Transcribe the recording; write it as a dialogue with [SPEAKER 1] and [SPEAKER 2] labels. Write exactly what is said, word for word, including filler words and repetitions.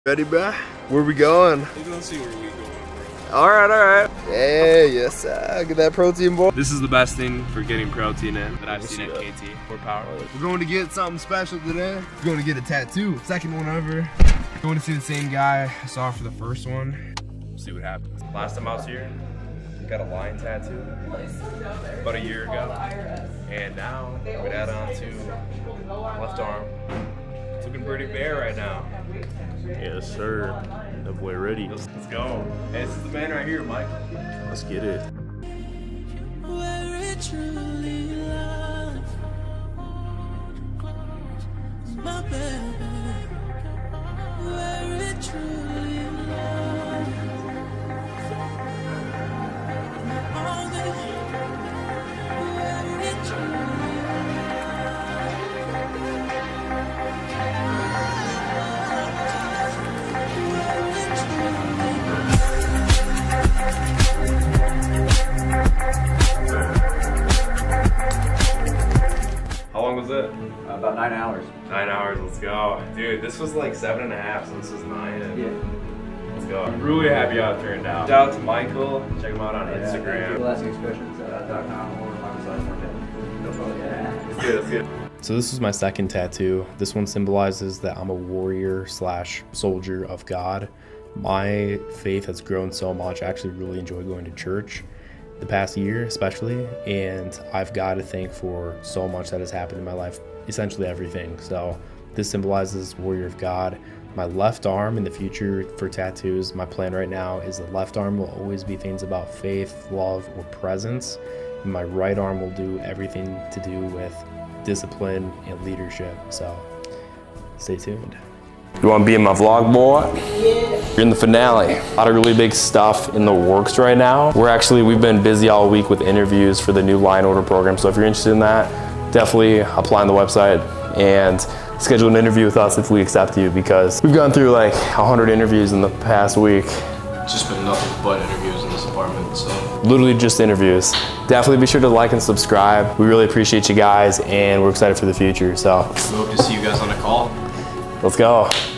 [SPEAKER 1] Ready, bruh? Where we going?
[SPEAKER 2] We're gonna see where we go.
[SPEAKER 1] Alright, alright. Yeah, yes, sir. Get that protein, boy.
[SPEAKER 2] This is the best thing for getting protein in that I've seen at K T or Power.
[SPEAKER 1] We're going to get something special today. We're going to get a tattoo. Second one ever. Going to see the same guy I saw for the first one.
[SPEAKER 2] We'll see what happens. Last time I was here, got a lion tattoo about a year ago. And now we're gonna add on to left arm. It's looking pretty bare right now.
[SPEAKER 3] Yes, sir. That boy ready.
[SPEAKER 2] Let's, let's go. Hey, this is the man right here, Mike.
[SPEAKER 3] Let's get it.
[SPEAKER 4] Where it truly lies, my baby. Where it truly lies, all that where it truly
[SPEAKER 2] How long was it?
[SPEAKER 5] Uh, about nine hours.
[SPEAKER 2] Nine hours, let's go. Dude, this was like seven and a half, so this was nine. And
[SPEAKER 5] Yeah.
[SPEAKER 2] let's go. I'm really happy how it turned out. Shout out to Michael. Check him out on Instagram.
[SPEAKER 5] Classic Expressions dot com or my website. No problem. Yeah.
[SPEAKER 2] Let's get it, let's get it.
[SPEAKER 3] So this was my second tattoo. This one symbolizes that I'm a warrior slash soldier of God. My faith has grown so much. I actually really enjoy going to church the past year especially, and I've got to thank for so much that has happened in my life, essentially everything. So this symbolizes warrior of God. My left arm in the future for tattoos, my plan right now is the left arm will always be things about faith, love, or presence. And my right arm will do everything to do with discipline and leadership. So stay tuned.
[SPEAKER 6] You want to be in my vlog, boy? Yeah. You're in the finale. A lot of really big stuff in the works right now. We're actually, we've been busy all week with interviews for the new line order program. So if you're interested in that, definitely apply on the website and schedule an interview with us if we accept you, because we've gone through like a hundred interviews in the past week.
[SPEAKER 7] It's just been nothing but interviews in this apartment, so.
[SPEAKER 6] Literally just interviews. Definitely be sure to like and subscribe. We really appreciate you guys and we're excited for the future, so.
[SPEAKER 7] We hope to see you guys on a call.
[SPEAKER 6] Let's go.